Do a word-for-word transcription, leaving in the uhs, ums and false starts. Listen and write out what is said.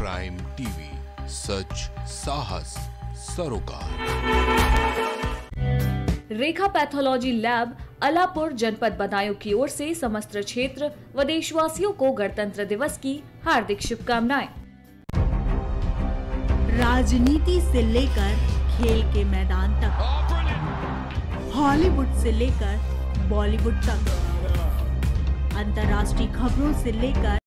Prime TV, सच साहस सरोकार। रेखा pathology lab Alapur जनपद बदायूं की ओर से समस्त क्षेत्र व देशवासियों को गणतंत्र दिवस की हार्दिक शुभकामनाएं। राजनीति से लेकर खेल के मैदान तक, हॉलीवुड से लेकर बॉलीवुड तक, अंतर्राष्ट्रीय खबरों से लेकर